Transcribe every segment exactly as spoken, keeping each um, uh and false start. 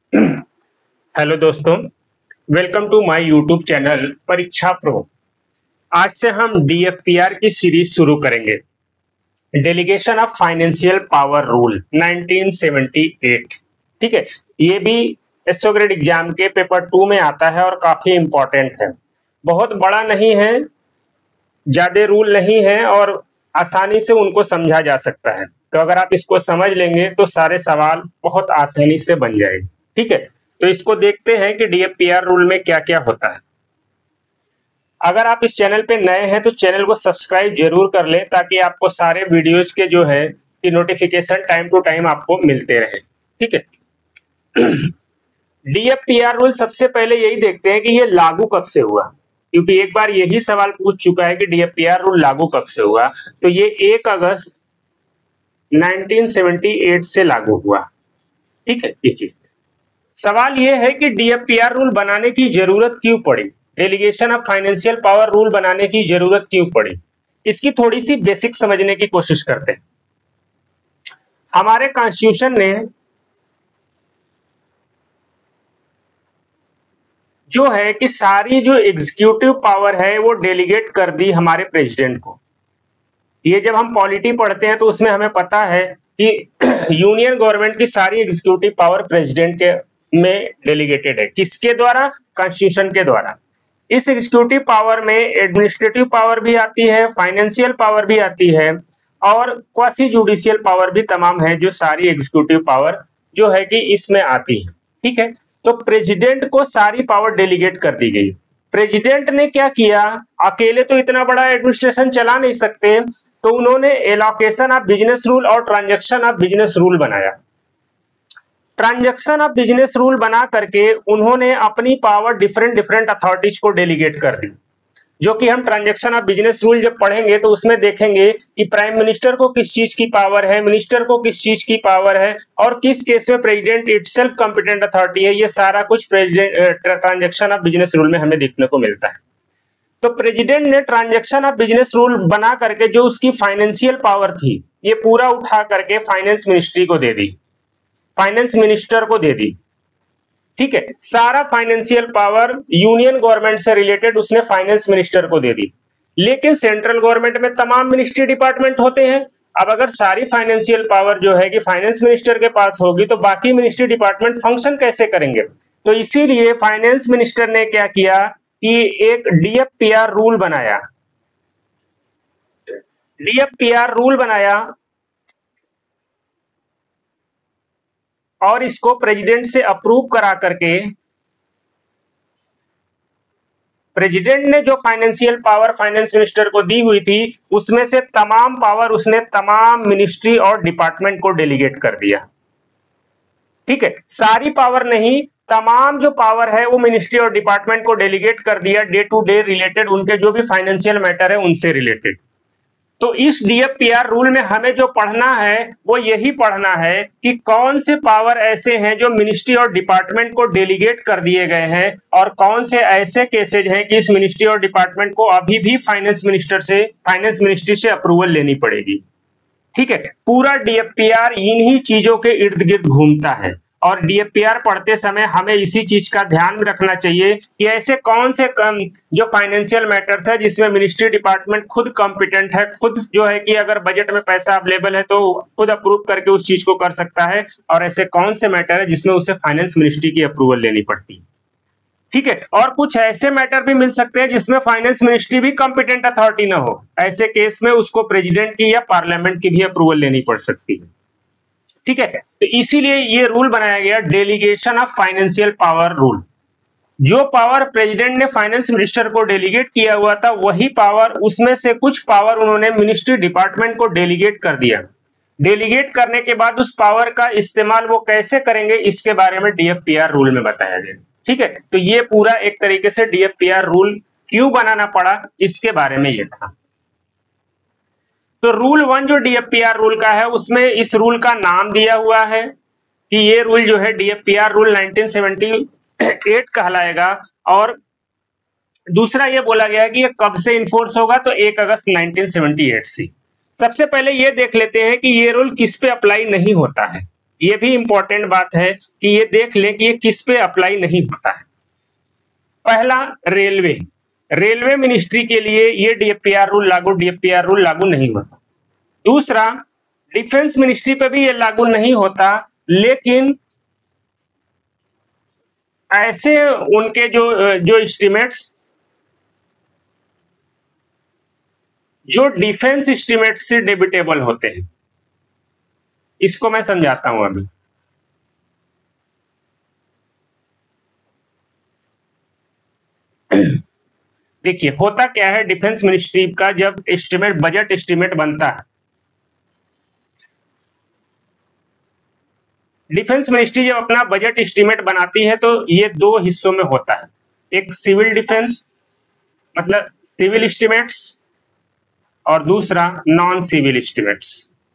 Hello दोस्तों, welcome to my YouTube channel Pariksha pro. आज से हम डीएफपीआर की सीरीज शुरू करेंगे। Delegation of financial power rule nineteen seventy eight. ठीक है, ये भी एसओ ग्रेड एग्जाम के पेपर टू में आता है और काफी इंपॉर्टेंट है। बहुत बड़ा नहीं है, ज्यादा रूल नहीं है और आसानी से उनको समझा जा सकता है। तो अगर आप इसको समझ लेंगे तो सारे सवाल बहुत आसानी से बन जाएंगे। ठीक है, तो इसको देखते हैं कि डीएफपीआर रूल में क्या क्या होता है। अगर आप इस चैनल पे नए हैं तो चैनल को सब्सक्राइब जरूर कर लें ताकि आपको सारे वीडियोज के जो है कि नोटिफिकेशन टाइम टू टाइम आपको मिलते रहे। ठीक है, डीएफपीआर रूल सबसे पहले यही देखते हैं कि ये लागू कब से हुआ, क्योंकि एक बार यही सवाल पूछ चुका है कि डीएफपीआर रूल लागू कब से हुआ। तो ये एक अगस्त नाइनटीन सेवेंटी एट से लागू हुआ। ठीक है, ये चीज सवाल ये है कि डीएफपीआर रूल बनाने की जरूरत क्यों पड़ी, delegation of financial power rule बनाने की जरूरत क्यों पड़ी। इसकी थोड़ी सी बेसिक समझने की कोशिश करते हैं। हमारे कॉन्स्टिट्यूशन ने जो है कि सारी जो एग्जीक्यूटिव पावर है वो डेलीगेट कर दी हमारे प्रेसिडेंट को। ये जब हम पॉलिटी पढ़ते हैं तो उसमें हमें पता है कि यूनियन गवर्नमेंट की सारी एग्जीक्यूटिव पावर प्रेसिडेंट के में डेलीगेटेड है। किसके द्वारा? कॉन्स्टिट्यूशन के द्वारा। इस एग्जीक्यूटिव पावर में एडमिनिस्ट्रेटिव पावर भी आती है, फाइनेंशियल पावर भी आती है और क्वासी जुडिशियल पावर भी तमाम है, जो सारी एग्जीक्यूटिव पावर जो है कि इसमें आती है। ठीक है, तो प्रेसिडेंट को सारी पावर डेलीगेट कर दी गई। प्रेसिडेंट ने क्या किया, अकेले तो इतना बड़ा एडमिनिस्ट्रेशन चला नहीं सकते, तो उन्होंने एलोकेशन ऑफ बिजनेस रूल और ट्रांजैक्शन ऑफ बिजनेस रूल बनाया। ट्रांजैक्शन ऑफ बिजनेस रूल बना करके उन्होंने अपनी पावर डिफरेंट डिफरेंट अथॉरिटीज को डेलीगेट कर दी, जो कि हम ट्रांजैक्शन ऑफ बिजनेस रूल जब पढ़ेंगे तो उसमें देखेंगे कि प्राइम मिनिस्टर को किस चीज की पावर है, मिनिस्टर को किस चीज की पावर है और किस केस में प्रेसिडेंट इटसेल्फ कॉम्पिटेंट अथॉरिटी है। ये सारा कुछ president transaction of business rule में हमें देखने को मिलता है। तो प्रेसिडेंट ने ट्रांजैक्शन ऑफ बिजनेस रूल बना करके जो उसकी फाइनेंशियल पावर थी ये पूरा उठा करके फाइनेंस मिनिस्ट्री को दे दी, फाइनेंस मिनिस्टर को दे दी। ठीक है, सारा फाइनेंशियल पावर यूनियन गवर्नमेंट से रिलेटेड उसने फाइनेंस मिनिस्टर को दे दी। लेकिन सेंट्रल गवर्नमेंट में तमाम मिनिस्ट्री डिपार्टमेंट होते हैं। अब अगर सारी फाइनेंशियल पावर जो है कि फाइनेंस मिनिस्टर के पास होगी तो बाकी मिनिस्ट्री डिपार्टमेंट फंक्शन कैसे करेंगे। तो इसीलिए फाइनेंस मिनिस्टर ने क्या किया कि एक डीएफपीआर रूल बनाया। डीएफपीआर रूल बनाया और इसको प्रेसिडेंट से अप्रूव करा करके प्रेसिडेंट ने जो फाइनेंशियल पावर फाइनेंस मिनिस्टर को दी हुई थी उसमें से तमाम पावर उसने तमाम मिनिस्ट्री और डिपार्टमेंट को डेलीगेट कर दिया। ठीक है, सारी पावर नहीं, तमाम जो पावर है वो मिनिस्ट्री और डिपार्टमेंट को डेलीगेट कर दिया, डे टू डे रिलेटेड उनके जो भी फाइनेंशियल मैटर है उनसे रिलेटेड। तो इस डीएफपीआर रूल में हमें जो पढ़ना है वो यही पढ़ना है कि कौन से पावर ऐसे हैं जो मिनिस्ट्री और डिपार्टमेंट को डेलीगेट कर दिए गए हैं और कौन से ऐसे केसेज हैं कि इस मिनिस्ट्री और डिपार्टमेंट को अभी भी फाइनेंस मिनिस्टर से फाइनेंस मिनिस्ट्री से अप्रूवल लेनी पड़ेगी। ठीक है, पूरा डीएफपीआर इन्हीं चीजों के इर्द गिर्द घूमता है और डीएफपीआर पढ़ते समय हमें इसी चीज का ध्यान रखना चाहिए कि ऐसे कौन से कम जो फाइनेंशियल मैटर्स है जिसमें मिनिस्ट्री डिपार्टमेंट खुद कॉम्पिटेंट है, खुद जो है कि अगर बजट में पैसा अवेलेबल है तो खुद अप्रूव करके उस चीज को कर सकता है, और ऐसे कौन से मैटर है जिसमें उसे फाइनेंस मिनिस्ट्री की अप्रूवल लेनी पड़ती है। ठीक है, और कुछ ऐसे मैटर भी मिल सकते हैं जिसमें फाइनेंस मिनिस्ट्री भी कॉम्पिटेंट अथॉरिटी ना हो, ऐसे केस में उसको प्रेसिडेंट की या पार्लियामेंट की भी अप्रूवल लेनी पड़ सकती है। ठीक है, तो इसीलिए ये रूल बनाया गया delegation of financial power rule. जो पावर प्रेसिडेंट ने फाइनेंस मिनिस्टर को डेलीगेट किया हुआ था वही पावर, उसमें से कुछ पावर उन्होंने मिनिस्ट्री डिपार्टमेंट को डेलीगेट कर दिया। डेलीगेट करने के बाद उस पावर का इस्तेमाल वो कैसे करेंगे इसके बारे में डीएफपीआर रूल में बताया गया। ठीक है, तो ये पूरा एक तरीके से डीएफपीआर रूल क्यों बनाना पड़ा इसके बारे में ये था। तो रूल वन जो डीएफपीआर रूल का है उसमें इस रूल का नाम दिया हुआ है कि ये रूल जो है DFPR rule nineteen seventy eight कहलाएगा, और दूसरा ये बोला गया है कि ये कब से इन्फोर्स होगा, तो एक अगस्त नाइनटीन सेवेंटी एट से। सबसे पहले ये देख लेते हैं कि ये रूल किस पे अप्लाई नहीं होता है। ये भी इंपॉर्टेंट बात है कि ये देख लें कि ये किस पे अप्लाई नहीं होता है। पहला, रेलवे। रेलवे मिनिस्ट्री के लिए ये डीएफपीआर रूल लागू डीएफपीआर रूल लागू नहीं होता। दूसरा, डिफेंस मिनिस्ट्री पे भी ये लागू नहीं होता, लेकिन ऐसे उनके जो जो एस्टिमेट्स जो डिफेंस एस्टिमेट से डेबिटेबल होते हैं, इसको मैं समझाता हूं अभी। देखिए होता क्या है, डिफेंस मिनिस्ट्री का जब एस्टिमेट बजट एस्टिमेट बनता है, डिफेंस मिनिस्ट्री जब अपना बजट एस्टिमेट बनाती है तो ये दो हिस्सों में होता है। एक सिविल डिफेंस मतलब सिविल एस्टिमेट्स, और दूसरा नॉन सिविल एस्टिमेट्स।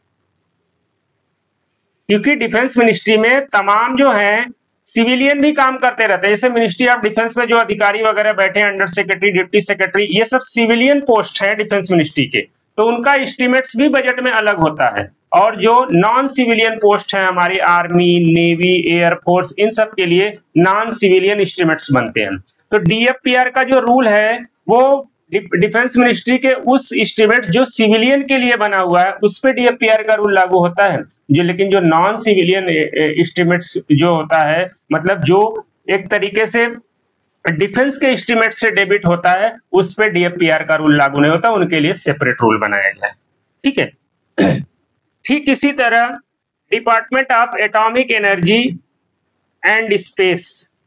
क्योंकि डिफेंस मिनिस्ट्री में तमाम जो है सिविलियन भी काम करते रहते हैं। जैसे मिनिस्ट्री ऑफ डिफेंस में जो अधिकारी वगैरह बैठे हैं, अंडर सेक्रेटरी, डिप्टी सेक्रेटरी, ये सब सिविलियन पोस्ट है डिफेंस मिनिस्ट्री के, तो उनका एस्टिमेट्स भी बजट में अलग होता है। और जो नॉन सिविलियन पोस्ट है हमारी आर्मी, नेवी, एयरफोर्स, इन सब के लिए नॉन सिविलियन एस्टिमेट्स बनते हैं। तो डीएफपीआर का जो रूल है वो डिफेंस मिनिस्ट्री के उस एस्टिमेट जो सिविलियन के लिए बना हुआ है उस पे डीएफपीआर का रूल लागू होता है। जो लेकिन जो नॉन सिविलियन एस्टिमेट्स जो होता है, मतलब जो एक तरीके से डिफेंस के एस्टिमेट से डेबिट होता है, उस पे डीएफपीआर का रूल लागू नहीं होता, उनके लिए सेपरेट रूल बनाया गया है। ठीक है। ठीक इसी तरह department of atomic energy and space,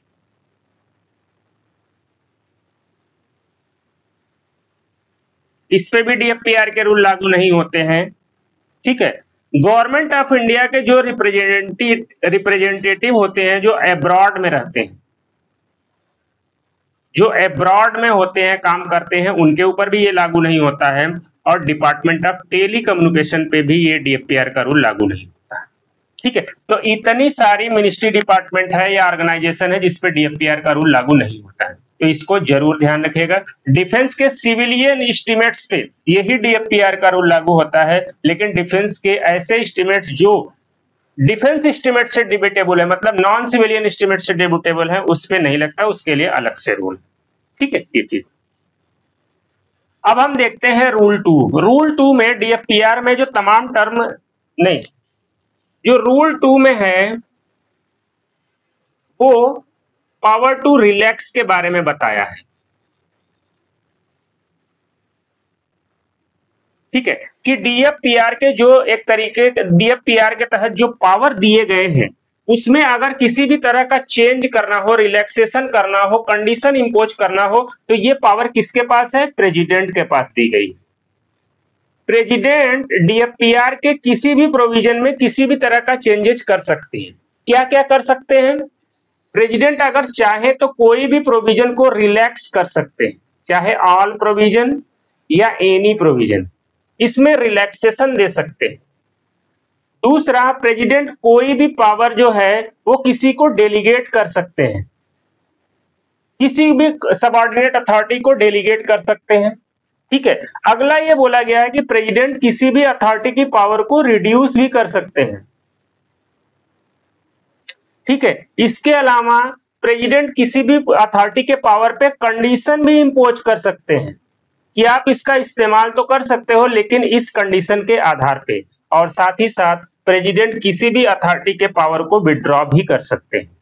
इस पे भी डीएफपीआर के रूल लागू नहीं होते हैं। ठीक है। गवर्नमेंट ऑफ इंडिया के जो रिप्रेजेंटेटिव रिप्रेजेंटेटिव होते हैं, जो अब्रॉड में रहते हैं, जो अब्रॉड में होते हैं, काम करते हैं, उनके ऊपर भी ये लागू नहीं होता है। और डिपार्टमेंट ऑफ टेली कम्युनिकेशन पे भी ये डीएफपीआर का रूल लागू नहीं होता है। ठीक है। तो इतनी सारी मिनिस्ट्री डिपार्टमेंट है या ऑर्गेनाइजेशन है जिसपे डीएफपीआर का रूल लागू नहीं होता है, तो इसको जरूर ध्यान रखिएगा। डिफेंस के सिविलियन एस्टिमेट्स पे यही डीएफपीआर का रूल लागू होता है, लेकिन डिफेंस के ऐसे एस्टिमेट्स जो डिफेंस एस्टिमेट से डिबेटेबल है, मतलब नॉन सिविलियन एस्टिमेट से डिबेटेबल है, उस पे नहीं लगता, उसके लिए अलग से रूल। ठीक है, ये चीज। अब हम देखते हैं रूल टू। रूल टू में डीएफपीआर में जो तमाम टर्म नहीं, जो रूल टू में है वो पावर टू रिलैक्स के बारे में बताया है। ठीक है, कि डीएफपीआर के जो एक तरीके डीएफपीआर के तहत जो पावर दिए गए हैं उसमें अगर किसी भी तरह का चेंज करना हो, रिलैक्सेशन करना हो, कंडीशन इंपोज करना हो, तो ये पावर किसके पास है? प्रेसिडेंट के पास दी गई। प्रेसिडेंट डीएफपीआर के किसी भी प्रोविजन में किसी भी तरह का चेंजेस कर सकते हैं। क्या क्या कर सकते हैं? प्रेसिडेंट अगर चाहे तो कोई भी प्रोविजन को रिलैक्स कर सकते हैं, चाहे ऑल प्रोविजन या एनी प्रोविजन, इसमें रिलैक्सेशन दे सकते हैं। दूसरा, प्रेसिडेंट कोई भी पावर जो है वो किसी को डेलीगेट कर सकते हैं, किसी भी सबऑर्डिनेट अथॉरिटी को डेलीगेट कर सकते हैं। ठीक है। अगला ये बोला गया है कि प्रेसिडेंट किसी भी अथॉरिटी की पावर को रिड्यूस भी कर सकते हैं। ठीक है। इसके अलावा प्रेसिडेंट किसी भी अथॉरिटी के पावर पे कंडीशन भी इंपोज कर सकते हैं कि आप इसका इस्तेमाल तो कर सकते हो लेकिन इस कंडीशन के आधार पे, और साथ ही साथ प्रेसिडेंट किसी भी अथॉरिटी के पावर को विड्रॉ भी कर सकते हैं।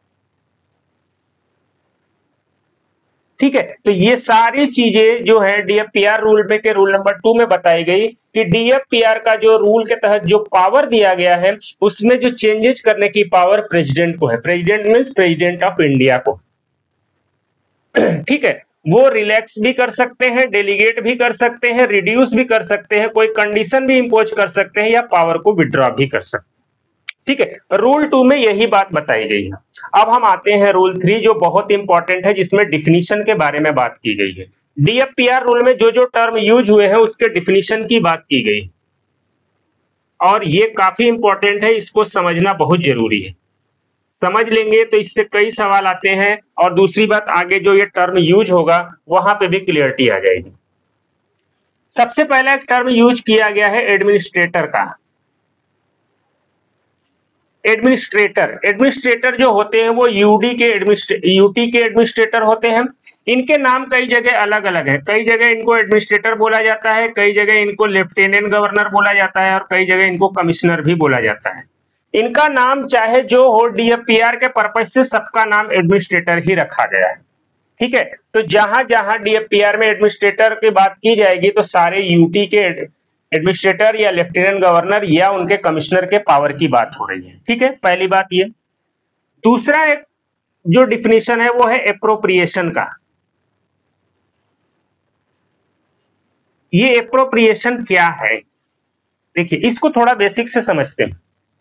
ठीक है। तो ये सारी चीजें जो है डीएफपीआर रूल में के रूल नंबर टू में बताई गई कि डीएफपीआर का जो रूल के तहत जो पावर दिया गया है उसमें जो चेंजेस करने की पावर प्रेसिडेंट को है। President means president of India को। ठीक है। वो रिलैक्स भी कर सकते हैं, डेलीगेट भी कर सकते हैं, रिड्यूस भी कर सकते हैं, कोई कंडीशन भी इंपोज कर सकते हैं, या पावर को विड्रॉ भी कर सकते हैं। ठीक है। रूल टू में यही बात बताई गई है। अब हम आते हैं रूल थ्री, जो बहुत इंपॉर्टेंट है, जिसमें डिफिनीशन के बारे में बात की गई है। डीएफपीआर रूल में जो जो टर्म यूज हुए हैं उसके डिफिनीशन की बात की गई, और ये काफी इंपॉर्टेंट है, इसको समझना बहुत जरूरी है। समझ लेंगे तो इससे कई सवाल आते हैं, और दूसरी बात, आगे जो ये टर्म यूज होगा वहां पे भी क्लियरिटी आ जाएगी। सबसे पहला एक टर्म यूज किया गया है एडमिनिस्ट्रेटर का। एडमिनिस्ट्रेटर, एडमिनिस्ट्रेटर जो होते हैं वो यूडी के यूटी के एडमिनिस्ट्रेटर होते हैं। इनके नाम कई जगह अलग अलग है, कई जगह इनको एडमिनिस्ट्रेटर बोला जाता है, कई जगह इनको लेफ्टिनेंट गवर्नर बोला जाता है और कई जगह इनको कमिश्नर भी बोला जाता है। इनका नाम चाहे जो हो, डीएफपीआर के पर्पज से सबका नाम एडमिनिस्ट्रेटर ही रखा गया है। ठीक है, तो जहां जहां डीएफपीआर में एडमिनिस्ट्रेटर की बात की जाएगी तो सारे यूटी के एडमिनिस्ट्रेटर या लेफ्टिनेंट गवर्नर या उनके कमिश्नर के पावर की बात हो रही है। ठीक है, पहली बात ये। दूसरा एक जो डिफिनेशन है वो है एप्रोप्रिएशन का। ये एप्रोप्रिएशन क्या है, देखिए इसको थोड़ा बेसिक से समझते हैं।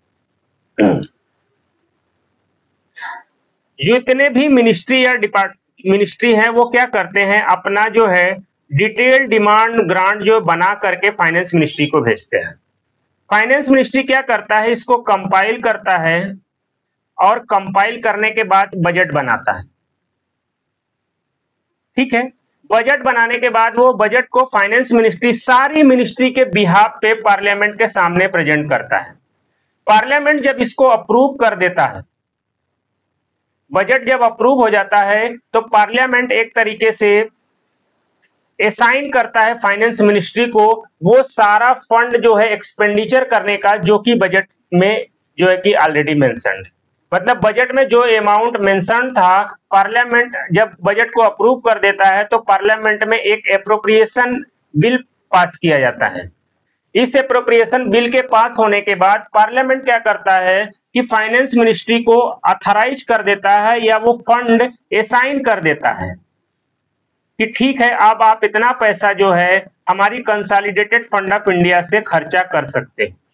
जो इतने भी मिनिस्ट्री या डिपार्ट मिनिस्ट्री है वो क्या करते हैं, अपना जो है डिटेल डिमांड ग्रांट जो बना करके फाइनेंस मिनिस्ट्री को भेजते हैं। फाइनेंस मिनिस्ट्री क्या करता है, इसको कंपाइल करता है और कंपाइल करने के बाद बजट बनाता है। ठीक है, बजट बनाने के बाद वो बजट को फाइनेंस मिनिस्ट्री सारी मिनिस्ट्री के बिहाफ पे पार्लियामेंट के सामने प्रेजेंट करता है। पार्लियामेंट जब इसको अप्रूव कर देता है, बजट जब अप्रूव हो जाता है तो पार्लियामेंट एक तरीके से असाइन करता है फाइनेंस मिनिस्ट्री को वो सारा फंड जो है एक्सपेंडिचर करने का, जो कि बजट में जो है कि ऑलरेडी मेंशन्ड, मतलब बजट में जो अमाउंट मेंशन था, पार्लियामेंट जब बजट को अप्रूव कर देता है तो पार्लियामेंट में एक एप्रोप्रिएशन बिल पास किया जाता है। इस एप्रोप्रिएशन बिल के पास होने के बाद पार्लियामेंट क्या करता है कि फाइनेंस मिनिस्ट्री को ऑथराइज कर देता है या वो फंड असाइन कर देता है कि ठीक है, अब आप इतना पैसा जो है हमारी कंसोलिडेटेड फंड ऑफ इंडिया से खर्चा कर सकते हैं।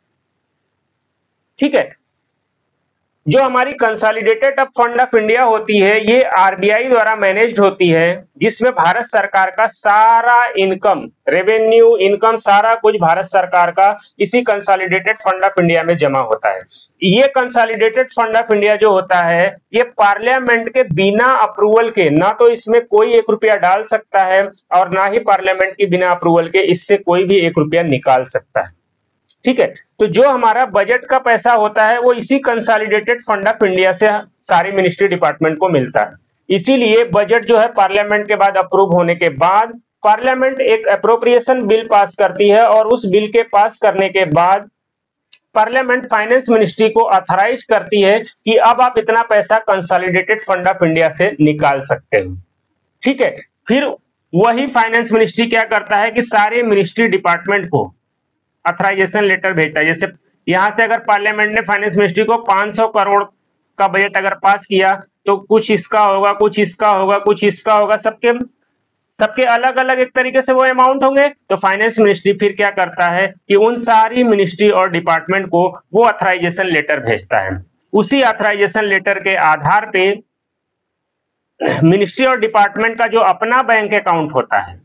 ठीक है, जो हमारी कंसोलिडेटेड फंड ऑफ इंडिया होती है ये आरबीआई द्वारा मैनेज्ड होती है, जिसमें भारत सरकार का सारा इनकम, रेवेन्यू इनकम, सारा कुछ भारत सरकार का इसी कंसोलिडेटेड फंड ऑफ इंडिया में जमा होता है। ये कंसोलिडेटेड फंड ऑफ इंडिया जो होता है ये पार्लियामेंट के बिना अप्रूवल के, ना तो इसमें कोई एक रुपया डाल सकता है और ना ही पार्लियामेंट के बिना अप्रूवल के इससे कोई भी एक रुपया निकाल सकता है। ठीक है, तो जो हमारा बजट का पैसा होता है वो इसी कंसोलिडेटेड फंड ऑफ इंडिया से सारी मिनिस्ट्री डिपार्टमेंट को मिलता है। इसीलिए बजट जो है पार्लियामेंट के बाद अप्रूव होने के बाद पार्लियामेंट एक एप्रोप्रिएशन बिल पास करती है और उस बिल के पास करने के बाद पार्लियामेंट फाइनेंस मिनिस्ट्री को ऑथराइज करती है कि अब आप इतना पैसा कंसोलिडेटेड फंड ऑफ इंडिया से निकाल सकते हो। ठीक है, फिर वही फाइनेंस मिनिस्ट्री क्या करता है कि सारे मिनिस्ट्री डिपार्टमेंट को ऑथराइजेशन लेटर भेजता है। जैसे यहां से अगर पार्लियामेंट ने फाइनेंस मिनिस्ट्री को पाँच सौ करोड़ का बजट अगर पास किया तो कुछ इसका होगा, कुछ इसका होगा, कुछ इसका होगा, सबके सबके अलग अलग एक तरीके से वो अमाउंट होंगे। तो फाइनेंस मिनिस्ट्री फिर क्या करता है कि उन सारी मिनिस्ट्री और डिपार्टमेंट को वो ऑथराइजेशन लेटर भेजता है। उसी ऑथराइजेशन लेटर के आधार पे मिनिस्ट्री और डिपार्टमेंट का जो अपना बैंक अकाउंट होता है,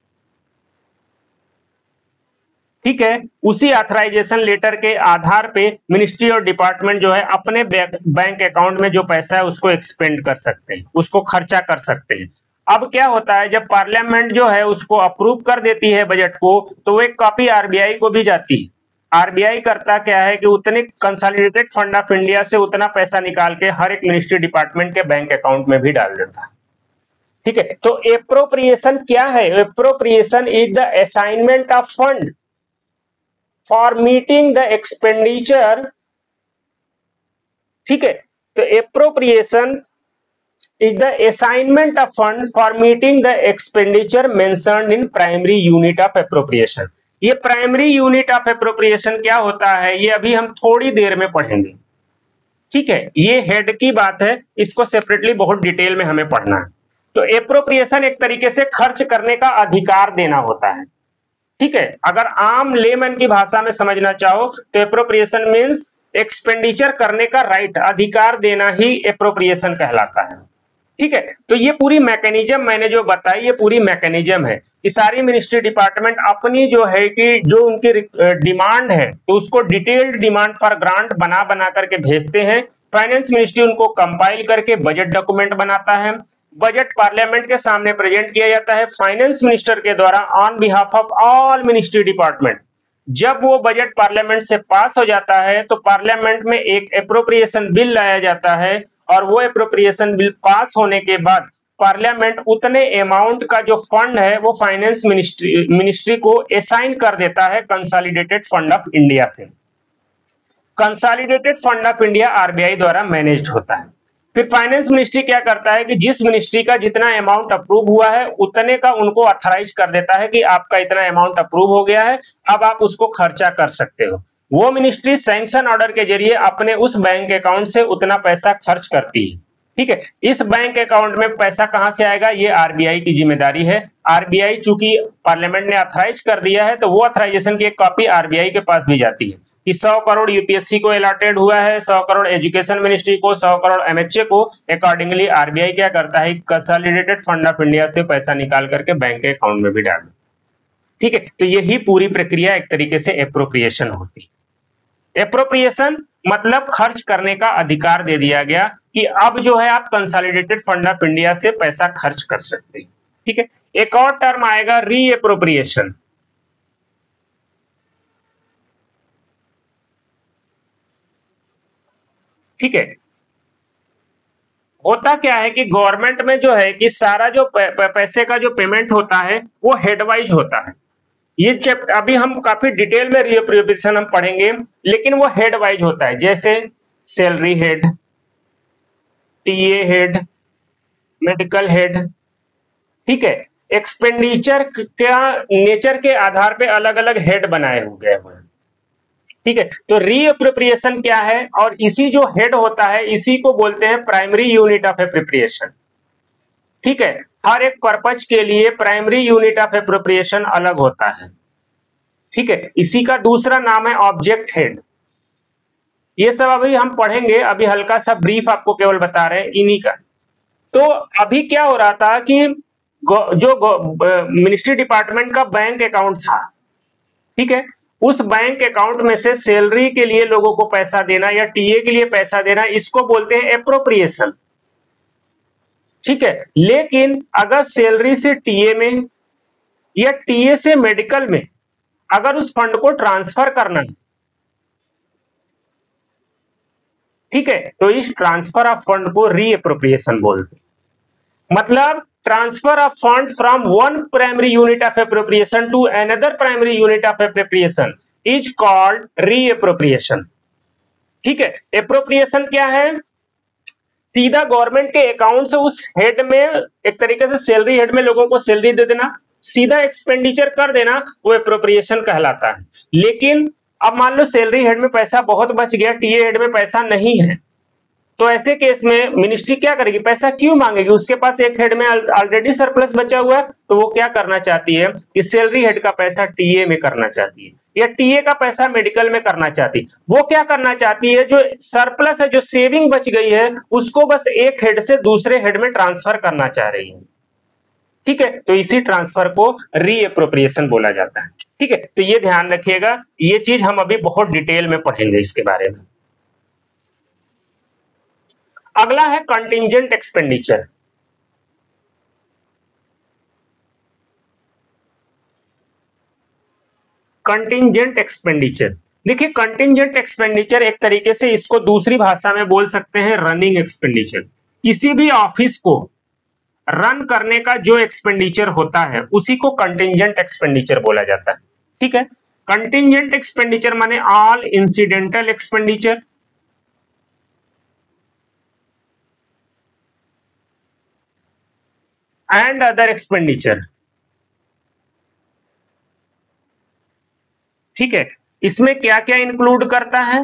ठीक है, उसी ऑथराइजेशन लेटर के आधार पे मिनिस्ट्री और डिपार्टमेंट जो है अपने बैंक अकाउंट में जो पैसा है उसको एक्सपेंड कर सकते हैं, उसको खर्चा कर सकते हैं। अब क्या होता है, जब पार्लियामेंट जो है उसको अप्रूव कर देती है बजट को तो वो एक कॉपी आरबीआई को भी जाती है। आरबीआई करता क्या है कि उतने कंसोलिडेटेड फंड ऑफ इंडिया से उतना पैसा निकाल के हर एक मिनिस्ट्री डिपार्टमेंट के बैंक अकाउंट में भी डाल देता है। ठीक है, तो एप्रोप्रिएशन क्या है? Appropriation is the assignment of fund for meeting the expenditure. ठीक है, तो appropriation is the assignment of fund for meeting the expenditure mentioned in primary unit of appropriation. ये प्राइमरी यूनिट ऑफ एप्रोप्रिएशन क्या होता है ये अभी हम थोड़ी देर में पढ़ेंगे। ठीक है, ये हेड की बात है, इसको सेपरेटली बहुत डिटेल में हमें पढ़ना है। तो एप्रोप्रिएशन एक तरीके से खर्च करने का अधिकार देना होता है। ठीक है, अगर आम लेमन की भाषा में समझना चाहो तो एप्रोप्रिएशन मींस एक्सपेंडिचर करने का राइट, अधिकार देना ही एप्रोप्रिएशन कहलाता है। ठीक है, तो ये पूरी मैकेनिज्म मैंने जो बताई ये पूरी मैकेनिज्म है कि सारी मिनिस्ट्री डिपार्टमेंट अपनी जो है कि जो उनकी डिमांड है तो उसको डिटेल्ड डिमांड फॉर ग्रांट बना बना करके भेजते हैं। फाइनेंस मिनिस्ट्री उनको कंपाइल करके बजट डॉक्यूमेंट बनाता है, बजट पार्लियामेंट के सामने प्रेजेंट किया जाता है फाइनेंस मिनिस्टर के द्वारा on behalf of all ministry department. जब वो बजट पार्लियामेंट से पास हो जाता है तो पार्लियामेंट में एक एप्रोप्रिएशन बिल लाया जाता है और वो एप्रोप्रिएशन बिल पास होने के बाद पार्लियामेंट उतने अमाउंट का जो फंड है वो फाइनेंस मिनिस्ट्री मिनिस्ट्री को असाइन कर देता है कंसोलिडेटेड फंड ऑफ इंडिया से। Consolidated fund of India RBI द्वारा मैनेज्ड होता है। फिर फाइनेंस मिनिस्ट्री क्या करता है कि जिस मिनिस्ट्री का जितना अमाउंट अप्रूव हुआ है उतने का उनको ऑथराइज कर देता है कि आपका इतना अमाउंट अप्रूव हो गया है, अब आप उसको खर्चा कर सकते हो। वो मिनिस्ट्री सैंक्शन ऑर्डर के जरिए अपने उस बैंक अकाउंट से उतना पैसा खर्च करती है। ठीक है, इस बैंक अकाउंट में पैसा कहां से आएगा, ये आरबीआई की जिम्मेदारी है। आरबीआई चूंकि पार्लियामेंट ने ऑथराइज कर दिया है तो वो ऑथराइजेशन की एक कॉपी आरबीआई के पास भी जाती है कि सौ करोड़ यूपीएससी को अलॉटेड हुआ है, सौ करोड़ एजुकेशन मिनिस्ट्री को, सौ करोड़ एमएचए को। अकॉर्डिंगली आरबीआई क्या करता है, कंसोलिडेटेड फंड ऑफ इंडिया से पैसा निकाल करके बैंक के अकाउंट में भी डाल। ठीक है, तो यही पूरी प्रक्रिया एक तरीके से एप्रोप्रिएशन होती है। एप्रोप्रिएशन मतलब खर्च करने का अधिकार दे दिया गया कि अब जो है आप कंसोलिडेटेड फंड ऑफ इंडिया से पैसा खर्च कर सकते हैं। ठीक है, एक और टर्म आएगा रीएप्रोप्रिएशन। ठीक है, होता क्या है कि गवर्नमेंट में जो है कि सारा जो पैसे का जो पेमेंट होता है वो हेडवाइज होता है। ये चैप्टर अभी हम काफी डिटेल में रीएप्रोप्रिएशन हम पढ़ेंगे, लेकिन वो हेड वाइज होता है, जैसे salary head, TA head, medical head. ठीक है, एक्सपेंडिचर का नेचर के आधार पे अलग अलग हेड बनाए हो गए हैं। ठीक है, तो रीएप्रोप्रिएशन क्या है, और इसी जो हेड होता है इसी को बोलते हैं प्राइमरी यूनिट ऑफ एप्रोप्रिएशन। ठीक है, हर एक पर्पज के लिए प्राइमरी यूनिट ऑफ एप्रोप्रिएशन अलग होता है। ठीक है, इसी का दूसरा नाम है ऑब्जेक्ट हेड। ये सब अभी हम पढ़ेंगे, अभी हल्का सा ब्रीफ आपको केवल बता रहे हैं इन्हीं का। तो अभी क्या हो रहा था कि जो मिनिस्ट्री डिपार्टमेंट का बैंक अकाउंट था, ठीक है, उस बैंक अकाउंट में से सैलरी के लिए लोगों को पैसा देना या टीए के लिए पैसा देना, इसको बोलते हैं एप्रोप्रिएशन। ठीक है, लेकिन अगर सैलरी से टीए में या टीए से मेडिकल में अगर उस फंड को ट्रांसफर करना है, ठीक है, तो इस ट्रांसफर ऑफ फंड को रीएप्रोप्रिएशन बोलते हैं। मतलब transfer of fund from one primary unit of appropriation to another primary unit of appropriation is called reappropriation. ठीक है, एप्रोप्रिएशन क्या है, सीधा गवर्नमेंट के अकाउंट से उस हेड में एक तरीके से सैलरी हेड में लोगों को सैलरी दे देना, सीधा एक्सपेंडिचर कर देना, वो एप्रोप्रिएशन कहलाता है। लेकिन अब मान लो सैलरी हेड में पैसा बहुत बच गया, टीए हेड में पैसा नहीं है, तो ऐसे केस में मिनिस्ट्री क्या करेगी, पैसा क्यों मांगेगी, उसके पास एक हेड में ऑलरेडी सरप्लस बचा हुआ है, तो वो क्या करना चाहती है कि सैलरी हेड का पैसा टीए में करना चाहती है या टीए का पैसा मेडिकल में करना चाहती है। वो क्या करना चाहती है, जो सरप्लस है, जो सेविंग बच गई है, उसको बस एक हेड से दूसरे हेड में ट्रांसफर करना चाह रही है। ठीक है, तो इसी ट्रांसफर को रीएप्रोप्रिएशन बोला जाता है। ठीक है, तो ये ध्यान रखिएगा, ये चीज हम अभी बहुत डिटेल में पढ़ेंगे इसके बारे में। अगला है कंटिंजेंट एक्सपेंडिचर। कंटिंजेंट एक्सपेंडिचर, देखिए कंटिंजेंट एक्सपेंडिचर एक तरीके से इसको दूसरी भाषा में बोल सकते हैं रनिंग एक्सपेंडिचर। किसी भी ऑफिस को रन करने का जो एक्सपेंडिचर होता है उसी को कंटिंजेंट एक्सपेंडिचर बोला जाता है। ठीक है, कंटिंजेंट एक्सपेंडिचर माने all incidental expenditure, and other expenditure. ठीक है, इसमें क्या क्या इंक्लूड करता है,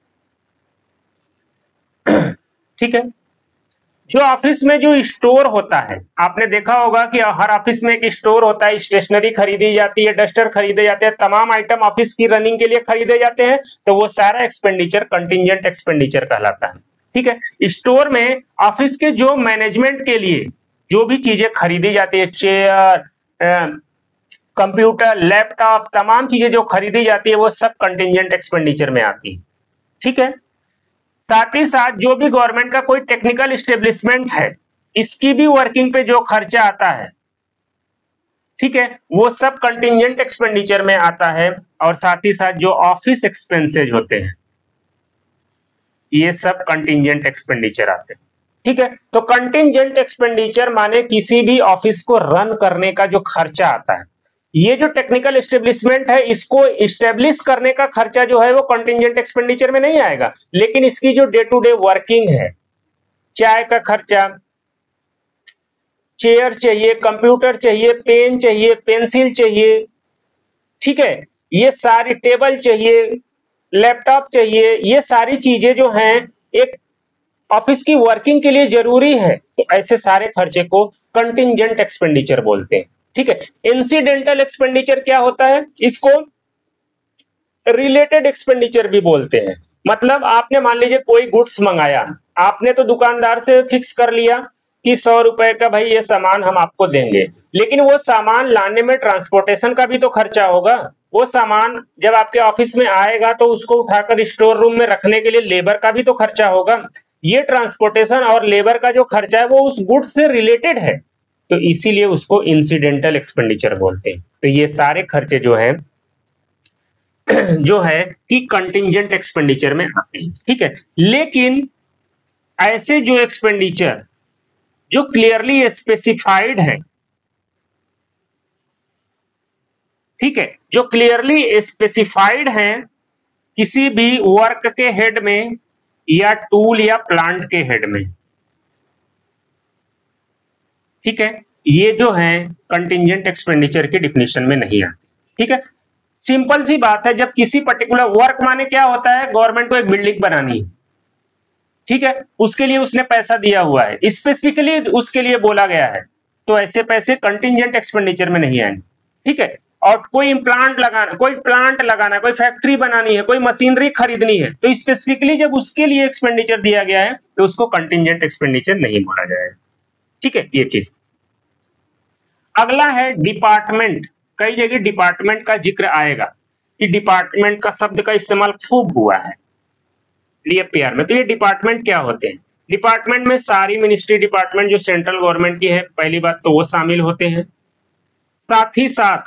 ठीक है, जो ऑफिस में जो स्टोर होता है, आपने देखा होगा कि हर ऑफिस में एक स्टोर होता है, स्टेशनरी खरीदी जाती है, डस्टर खरीदे जाते हैं, तमाम आइटम ऑफिस की रनिंग के लिए खरीदे जाते हैं, तो वो सारा एक्सपेंडिचर कंटिंजेंट एक्सपेंडिचर कहलाता है। ठीक है, स्टोर में ऑफिस के जो मैनेजमेंट के लिए जो भी चीजें खरीदी जाती है, चेयर, कंप्यूटर, लैपटॉप, तमाम चीजें जो खरीदी जाती है वो सब कंटिंजेंट एक्सपेंडिचर में आती है। ठीक है, साथ ही साथ जो भी गवर्नमेंट का कोई टेक्निकल एस्टेब्लिशमेंट है, इसकी भी वर्किंग पे जो खर्चा आता है, ठीक है, वो सब कंटिजेंट एक्सपेंडिचर में आता है। और साथ ही साथ जो ऑफिस एक्सपेंसेज होते हैं ये सब कंटिजेंट एक्सपेंडिचर आते हैं। ठीक है, तो कंटिजेंट एक्सपेंडिचर माने किसी भी ऑफिस को रन करने का जो खर्चा आता है। ये जो टेक्निकल एस्टेब्लिशमेंट है इसको इस्टेब्लिश करने का खर्चा जो है वो कंटिजेंट एक्सपेंडिचर में नहीं आएगा, लेकिन इसकी जो डे टू डे वर्किंग है, चाय का खर्चा, चेयर चाहिए, कंप्यूटर चाहिए, पेन चाहिए, पेंसिल चाहिए, ठीक है, ये सारी टेबल चाहिए, लैपटॉप चाहिए, ये सारी चीजें जो हैं एक ऑफिस की वर्किंग के लिए जरूरी है, तो ऐसे सारे खर्चे को कंटिजेंट एक्सपेंडिचर बोलते हैं। ठीक है, इंसिडेंटल एक्सपेंडिचर क्या होता है, इसको रिलेटेड एक्सपेंडिचर भी बोलते हैं। मतलब आपने मान लीजिए कोई गुड्स मंगाया, आपने तो दुकानदार से फिक्स कर लिया कि सौ रुपए का भाई ये सामान हम आपको देंगे, लेकिन वो सामान लाने में ट्रांसपोर्टेशन का भी तो खर्चा होगा। वो सामान जब आपके ऑफिस में आएगा तो उसको उठाकर स्टोर रूम में रखने के लिए लेबर का भी तो खर्चा होगा। ये ट्रांसपोर्टेशन और लेबर का जो खर्चा है वो उस गुड्स से रिलेटेड है, तो इसीलिए उसको इंसिडेंटल एक्सपेंडिचर बोलते हैं। तो ये सारे खर्चे जो है जो है कि कंटिजेंट एक्सपेंडिचर में आते हैं। ठीक है, लेकिन ऐसे जो एक्सपेंडिचर जो क्लियरली स्पेसिफाइड है, ठीक है, जो क्लियरली स्पेसिफाइड है किसी भी वर्क के हेड में या टूल या प्लांट के हेड में, ठीक है, ये जो है कंटिजेंट एक्सपेंडिचर की डिफिनेशन में नहीं आती। ठीक है, सिंपल सी बात है, जब किसी पर्टिकुलर वर्क माने क्या होता है, गवर्नमेंट को एक बिल्डिंग बनानी है, ठीक है, उसके लिए उसने पैसा दिया हुआ है, स्पेसिफिकली उसके लिए बोला गया है, तो ऐसे पैसे कंटिजेंट एक्सपेंडिचर में नहीं आएंगे। ठीक है, और कोई प्लांट लगाना, कोई प्लांट लगाना, कोई फैक्ट्री बनानी है, कोई मशीनरी खरीदनी है, तो स्पेसिफिकली जब उसके लिए एक्सपेंडिचर दिया गया है तो उसको कंटिजेंट एक्सपेंडिचर नहीं बोला जाएगा। ठीक है, ये चीज। अगला है डिपार्टमेंट। कई जगह डिपार्टमेंट का जिक्र आएगा कि डिपार्टमेंट का शब्द का इस्तेमाल खूब हुआ है डीएफपीआर में। तो ये डिपार्टमेंट क्या होते हैं? डिपार्टमेंट में सारी मिनिस्ट्री डिपार्टमेंट जो सेंट्रल गवर्नमेंट की है, पहली बात तो वो शामिल होते हैं। साथ ही साथ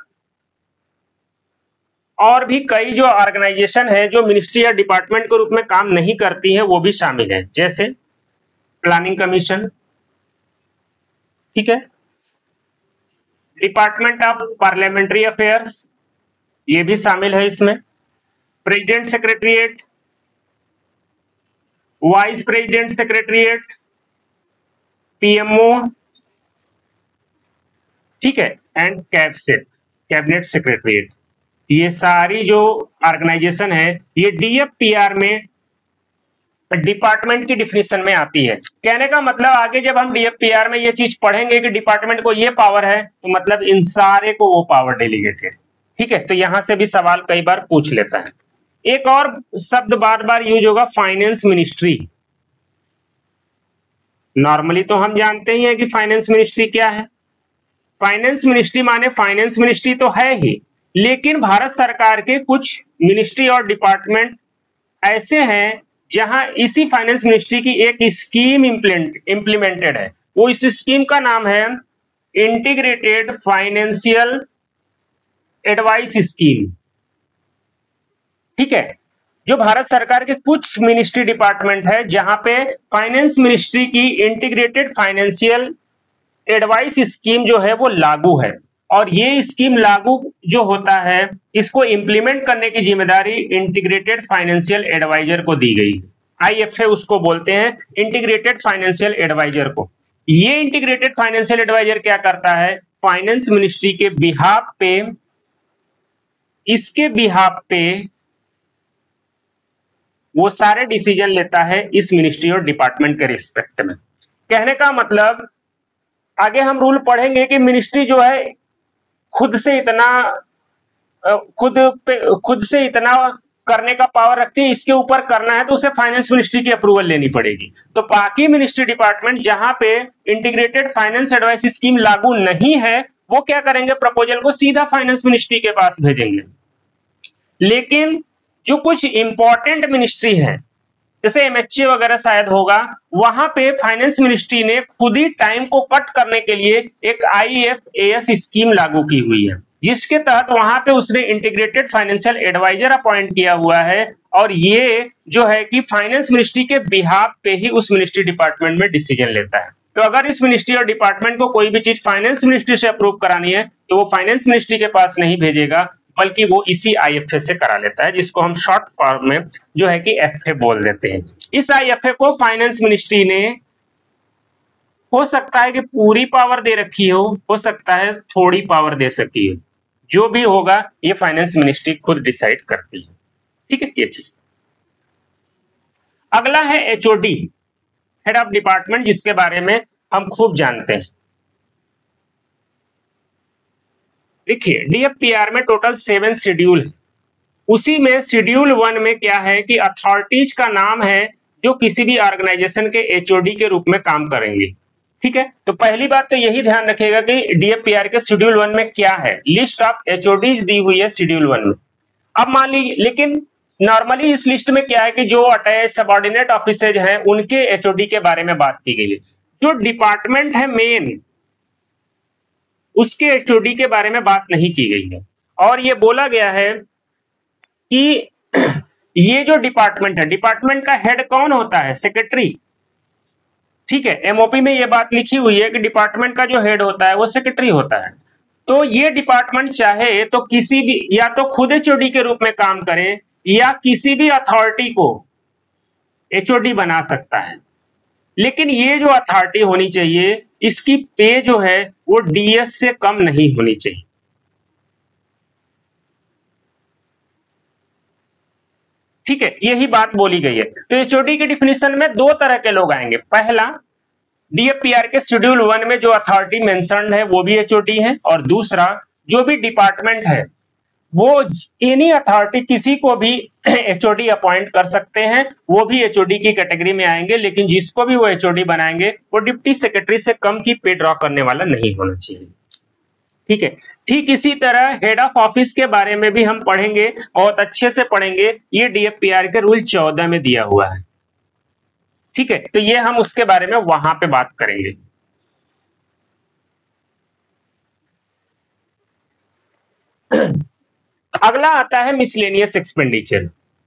और भी कई जो ऑर्गेनाइजेशन है जो मिनिस्ट्री या डिपार्टमेंट के रूप में काम नहीं करती है वो भी शामिल है, जैसे प्लानिंग कमीशन, ठीक है, डिपार्टमेंट ऑफ पार्लियामेंट्री अफेयर्स, ये भी शामिल है इसमें, president secretariat, vice president secretariat, PMO, ठीक है, एंड कैबसेट, कैबिनेट सेक्रेटरीट। ये सारी जो ऑर्गेनाइजेशन है ये डीएफपीआर में डिपार्टमेंट की डिफिनेशन में आती है। कहने का मतलब आगे जब हम डीएफपीआर में ये चीज पढ़ेंगे कि डिपार्टमेंट को ये पावर है, तो मतलब इन सारे को वो पावर डेलीगेटेड। ठीक है, तो यहां से भी सवाल कई बार पूछ लेता है। एक और शब्द बार बार यूज होगा, फाइनेंस मिनिस्ट्री। नॉर्मली तो हम जानते ही हैं कि फाइनेंस मिनिस्ट्री क्या है। फाइनेंस मिनिस्ट्री माने फाइनेंस मिनिस्ट्री तो है ही, लेकिन भारत सरकार के कुछ मिनिस्ट्री और डिपार्टमेंट ऐसे हैं जहां इसी फाइनेंस मिनिस्ट्री की एक स्कीम इंप्लीमेंटेड है। वो इस स्कीम का नाम है इंटीग्रेटेड फाइनेंशियल एडवाइस स्कीम। ठीक है, जो भारत सरकार के कुछ मिनिस्ट्री डिपार्टमेंट है जहां पे फाइनेंस मिनिस्ट्री की इंटीग्रेटेड फाइनेंशियल एडवाइस स्कीम जो है वो लागू है, और ये स्कीम लागू जो होता है इसको इंप्लीमेंट करने की जिम्मेदारी इंटीग्रेटेड फाइनेंशियल एडवाइजर को दी गई है। आईएफए उसको बोलते हैं, इंटीग्रेटेड फाइनेंशियल एडवाइजर को। ये इंटीग्रेटेड फाइनेंशियल एडवाइजर क्या करता है, फाइनेंस मिनिस्ट्री के बिहाफ पे, इसके बिहाफ पे वो सारे डिसीजन लेता है इस मिनिस्ट्री और डिपार्टमेंट के रिस्पेक्ट में। कहने का मतलब आगे हम रूल पढ़ेंगे कि मिनिस्ट्री जो है खुद से इतना खुद पे खुद से इतना करने का पावर रखती है, इसके ऊपर करना है तो उसे फाइनेंस मिनिस्ट्री की अप्रूवल लेनी पड़ेगी। तो बाकी मिनिस्ट्री डिपार्टमेंट जहां पे इंटीग्रेटेड फाइनेंस एडवाइस स्कीम लागू नहीं है वो क्या करेंगे, प्रपोजल को सीधा फाइनेंस मिनिस्ट्री के पास भेजेंगे। लेकिन जो कुछ इंपॉर्टेंट मिनिस्ट्री है जैसे एमएचए वगैरह शायद होगा, वहां पे फाइनेंस मिनिस्ट्री ने खुद ही टाइम को कट करने के लिए एक आईएफएएस स्कीम लागू की हुई है, जिसके तहत वहां पे उसने इंटीग्रेटेड फाइनेंशियल एडवाइजर अपॉइंट किया हुआ है, और ये जो है कि फाइनेंस मिनिस्ट्री के बिहाफ पे ही उस मिनिस्ट्री डिपार्टमेंट में डिसीजन लेता है। तो अगर इस मिनिस्ट्री और डिपार्टमेंट को कोई भी चीज फाइनेंस मिनिस्ट्री से अप्रूव करानी है तो वो फाइनेंस मिनिस्ट्री के पास नहीं भेजेगा, बल्कि वो इसी आईएफए से करा लेता है, जिसको हम शॉर्ट फॉर्म में जो है कि एफए बोल देते हैं। इस आईएफए को फाइनेंस मिनिस्ट्री ने हो सकता है कि पूरी पावर दे रखी हो हो सकता है थोड़ी पावर दे सकी हो, जो भी होगा ये फाइनेंस मिनिस्ट्री खुद डिसाइड करती है। ठीक है, ये चीज। अगला है एचओडी, हेड ऑफ डिपार्टमेंट, जिसके बारे में हम खूब जानते हैं। देखिए डीएफपीआर में टोटल सेवन शेड्यूल है, उसी में शेड्यूल वन में क्या है कि अथॉरिटीज का नाम है जो किसी भी ऑर्गेनाइजेशन के एचओडी के रूप में काम करेंगे। ठीक है, तो पहली बात तो यही ध्यान रखिएगा कि डीएफपीआर के शेड्यूल वन में क्या है, लिस्ट ऑफ एचओडीज दी हुई है शेड्यूल वन में। अब मान लीजिए, लेकिन नॉर्मली इस लिस्ट में क्या है कि जो अटैच सबऑर्डिनेट ऑफिसर्स हैं उनके एचओडी के बारे में बात की गई है। जो डिपार्टमेंट है मेन, उसके एचओडी के बारे में बात नहीं की गई है, और ये बोला गया है कि ये जो डिपार्टमेंट है, डिपार्टमेंट का हेड कौन होता है, सेक्रेटरी। ठीक है, एमओपी में ये बात लिखी हुई है कि डिपार्टमेंट का जो हेड होता है वो सेक्रेटरी होता है। तो ये डिपार्टमेंट चाहे तो किसी भी, या तो खुद एचओडी के रूप में काम करे या किसी भी अथॉरिटी को एचओडी बना सकता है, लेकिन ये जो अथॉरिटी होनी चाहिए इसकी पे जो है वो डीएस से कम नहीं होनी चाहिए। ठीक है, यही बात बोली गई है। तो एचओडी की डिफिनेशन में दो तरह के लोग आएंगे। पहला, डीएफपीआर के शेड्यूल वन में जो अथॉरिटी मेंशन्ड है वो भी एचओडी है, और दूसरा जो भी डिपार्टमेंट है वो एनी अथॉरिटी किसी को भी एचओडी अपॉइंट कर सकते हैं, वो भी एचओडी की कैटेगरी में आएंगे, लेकिन जिसको भी वो एचओडी बनाएंगे वो डिप्टी सेक्रेटरी से कम की पे ड्रॉ करने वाला नहीं होना चाहिए। ठीक है, ठीक इसी तरह हेड ऑफ ऑफिस के बारे में भी हम पढ़ेंगे, बहुत अच्छे से पढ़ेंगे, ये डीएफपीआर के रूल चौदह में दिया हुआ है। ठीक है, तो ये हम उसके बारे में वहां पे बात करेंगे। अगला आता है मिसलेनियस एक्सपेंडिचर।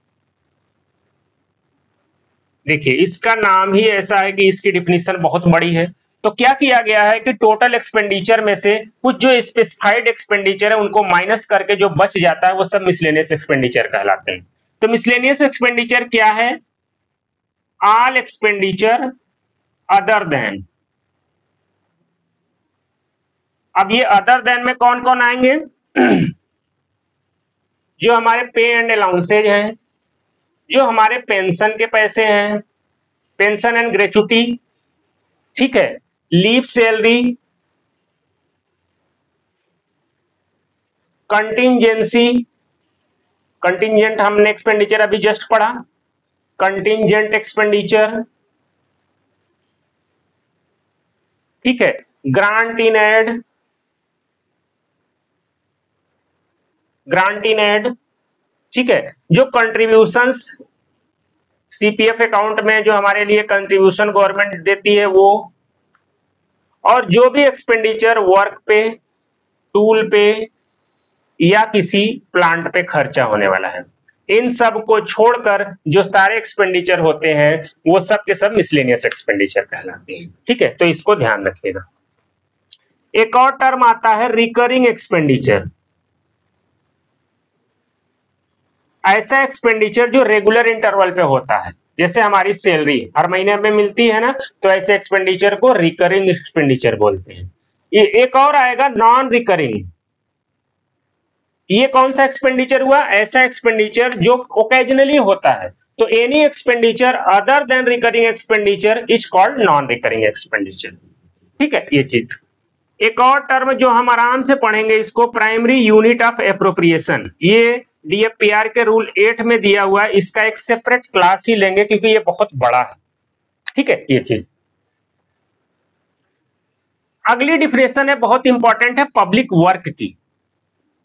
देखिए इसका नाम ही ऐसा है कि इसकी डिफिनीशन बहुत बड़ी है। तो क्या किया गया है कि टोटल एक्सपेंडिचर में से कुछ जो स्पेसिफाइड एक्सपेंडिचर है उनको माइनस करके जो बच जाता है वो सब मिसलेनियस एक्सपेंडिचर कहलाते हैं। तो मिसलेनियस एक्सपेंडिचर क्या है, ऑल एक्सपेंडिचर अदर देन। अब ये अदर देन में कौन कौन आएंगे, जो हमारे पे एंड अलाउंसेज हैं, जो हमारे पेंशन के पैसे हैं, पेंशन एंड ग्रेचुटी, ठीक है, लीव सैलरी, कंटिंजेंसी, कंटिंजेंट हमने एक्सपेंडिचर अभी जस्ट पढ़ा, कंटिंजेंट एक्सपेंडिचर, ठीक है, grant in aid, grant in aid, ठीक है, जो कंट्रीब्यूशंस सीपीएफ अकाउंट में जो हमारे लिए कंट्रीब्यूशन गवर्नमेंट देती है वो, और जो भी एक्सपेंडिचर वर्क पे, टूल पे या किसी प्लांट पे खर्चा होने वाला है, इन सब को छोड़कर जो सारे एक्सपेंडिचर होते हैं वो सब के सब मिसलेनियस एक्सपेंडिचर कहलाते हैं। ठीक है, तो इसको ध्यान रखिएगा। एक और टर्म आता है रिकरिंग एक्सपेंडिचर। ऐसा एक्सपेंडिचर जो रेगुलर इंटरवल पे होता है, जैसे हमारी सैलरी हर महीने में मिलती है ना, तो ऐसे एक्सपेंडिचर को रिकरिंग एक्सपेंडिचर बोलते हैं। ये एक और आएगा नॉन रिकरिंग। ये कौन सा एक्सपेंडिचर हुआ, ऐसा एक्सपेंडिचर जो ओकेजनली होता है। तो any expenditure other than recurring expenditure is called non recurring expenditure. ठीक है, ये चीज। एक और टर्म जो हम आराम से पढ़ेंगे इसको, प्राइमरी यूनिट ऑफ एप्रोप्रिएशन। ये डीएफपीआर के रूल एट में दिया हुआ है, इसका एक सेपरेट क्लास ही लेंगे क्योंकि ये बहुत बड़ा है। ठीक है, ये चीज। अगली डिफिनेशन है, बहुत इंपॉर्टेंट है, पब्लिक वर्क की।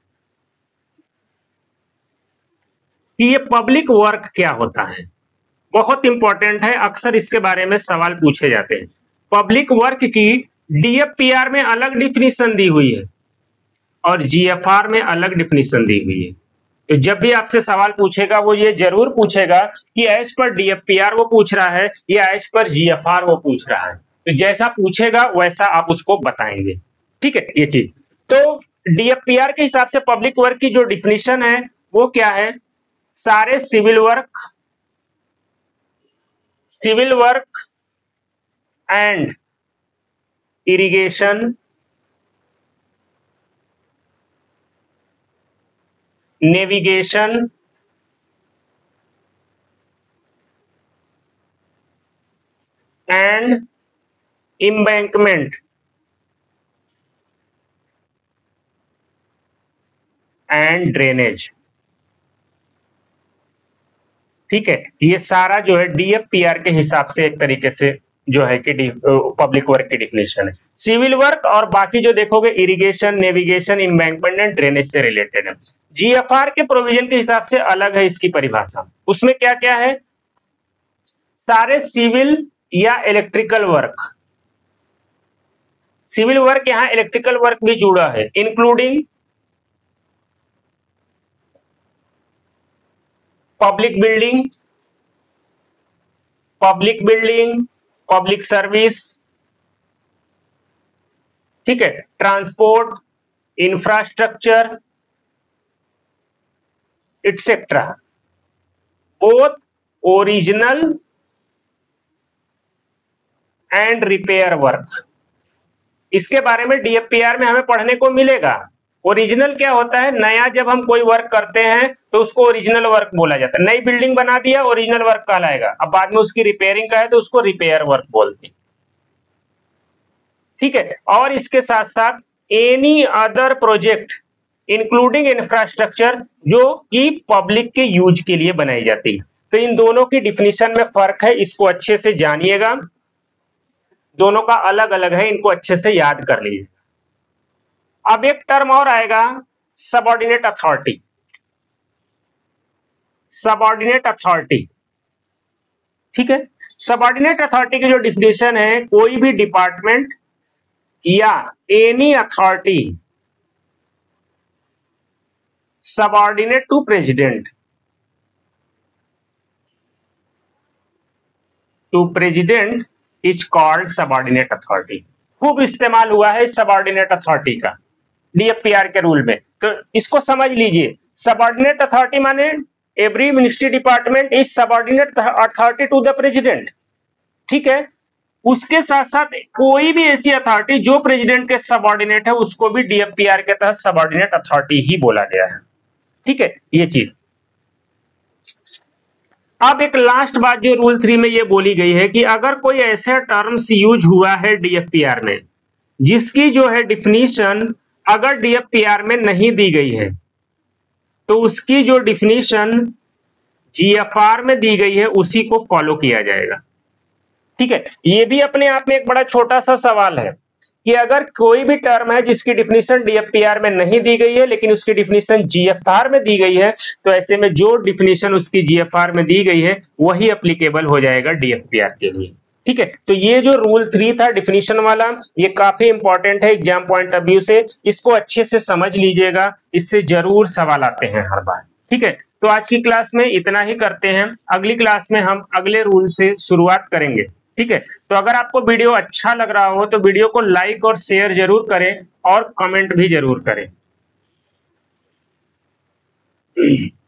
कि ये पब्लिक वर्क क्या होता है, बहुत इंपॉर्टेंट है, अक्सर इसके बारे में सवाल पूछे जाते हैं। पब्लिक वर्क की डीएफपीआर में अलग डिफिनीशन दी हुई है और जीएफआर में अलग डिफिनीशन दी हुई है। तो जब भी आपसे सवाल पूछेगा वो ये जरूर पूछेगा कि एज पर डीएफपीआर वो पूछ रहा है या एज पर जीएफआर वो पूछ रहा है। तो जैसा पूछेगा वैसा आप उसको बताएंगे, ठीक है। ये चीज तो डीएफपीआर के हिसाब से पब्लिक वर्क की जो डिफिनीशन है वो क्या है? सारे civil work civil work and irrigation, navigation, and embankment and drainage, ठीक है। ये सारा जो है डीएफपीआर के हिसाब से एक तरीके से जो है कि पब्लिक वर्क की डिफिनेशन है। सिविल वर्क और बाकी जो देखोगे irrigation, navigation, embankment and drainage से रिलेटेड है। जीएफआर के प्रोविजन के हिसाब से अलग है इसकी परिभाषा। उसमें क्या क्या है? सारे सिविल या इलेक्ट्रिकल वर्क, सिविल वर्क यहां इलेक्ट्रिकल वर्क भी जुड़ा है, including public building public building public service, ठीक है, transport, infrastructure etcetera, both original and repair work. इसके बारे में डीएफपीआर में हमें पढ़ने को मिलेगा। ओरिजिनल क्या होता है? नया जब हम कोई वर्क करते हैं तो उसको ओरिजिनल वर्क बोला जाता है। नई बिल्डिंग बना दिया, ओरिजिनल वर्क कहलाएगा। अब बाद में उसकी रिपेयरिंग का है तो उसको रिपेयर वर्क बोलते हैं, ठीक है। और इसके साथ साथ any other project including infrastructure जो कि पब्लिक के यूज के लिए बनाई जाती है। तो इन दोनों की डिफिनीशन में फर्क है, इसको अच्छे से जानिएगा। दोनों का अलग अलग है, इनको अच्छे से याद कर लीजिए। अब एक टर्म और आएगा, सबऑर्डिनेट अथॉरिटी। सबऑर्डिनेट अथॉरिटी, ठीक है। सबऑर्डिनेट अथॉरिटी की जो डिफिनेशन है, कोई भी डिपार्टमेंट या any authority subordinate to president to president is called subordinate authority. खूब इस्तेमाल हुआ है सबऑर्डिनेट अथॉरिटी का डीएफपीआर के रूल में, तो इसको समझ लीजिए। सबऑर्डिनेट अथॉरिटी माने every ministry department is subordinate authority to the president, ठीक है। उसके साथ साथ कोई भी ऐसी अथॉरिटी जो प्रेसिडेंट के सबऑर्डिनेट है उसको भी डीएफपीआर के तहत सबऑर्डिनेट अथॉरिटी ही बोला गया है, ठीक है। ये चीज अब एक लास्ट बात जो रूल थ्री में ये बोली गई है कि अगर कोई ऐसे टर्म्स यूज हुआ है डीएफपीआर में जिसकी जो है डिफिनीशन अगर डीएफपीआर में नहीं दी गई है तो उसकी जो डिफिनीशन जीएफआर में दी गई है उसी को फॉलो किया जाएगा, ठीक है। ये भी अपने आप में एक बड़ा छोटा सा सवाल है कि अगर कोई भी टर्म है जिसकी डिफिनीशन डीएफपीआर में नहीं दी गई है लेकिन उसकी डिफिनीशन जीएफआर में दी गई है, तो ऐसे में जो डिफिनीशन उसकी जीएफआर में दी गई है वही एप्लीकेबल हो जाएगा डीएफपीआर के लिए, ठीक है। तो ये जो रूल थ्री था डिफिनीशन वाला, ये काफी इंपॉर्टेंट है एग्जाम पॉइंट ऑफ व्यू से। इसको अच्छे से समझ लीजिएगा, इससे जरूर सवाल आते हैं हर बार, ठीक है। तो आज की क्लास में इतना ही करते हैं, अगली क्लास में हम अगले रूल से शुरुआत करेंगे, ठीक है। तो अगर आपको वीडियो अच्छा लग रहा हो तो वीडियो को लाइक और शेयर जरूर करें और कमेंट भी जरूर करें।